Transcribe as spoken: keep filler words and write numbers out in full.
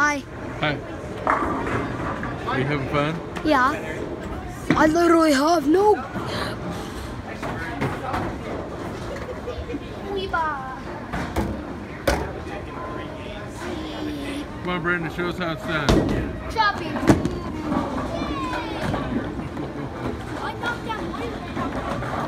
Hi. Hi. Are you having fun? Yeah. I literally have no. Come on, Brandon, show us how it's done. Chopping. I knocked down one.